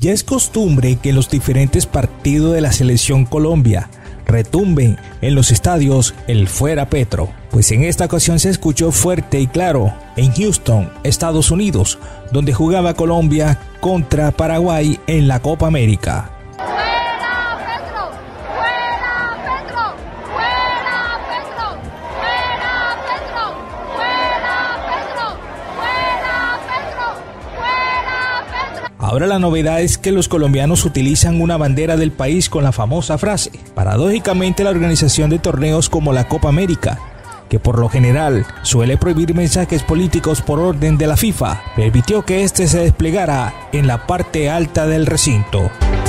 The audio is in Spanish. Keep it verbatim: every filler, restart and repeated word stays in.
Ya es costumbre que los diferentes partidos de la Selección Colombia retumben en los estadios el Fuera Petro, pues en esta ocasión se escuchó fuerte y claro en Houston, Estados Unidos, donde jugaba Colombia contra Paraguay en la Copa América. Ahora la novedad es que los colombianos utilizan una bandera del país con la famosa frase. Paradójicamente, la organización de torneos como la Copa América, que por lo general suele prohibir mensajes políticos por orden de la FIFA, permitió que este se desplegara en la parte alta del recinto.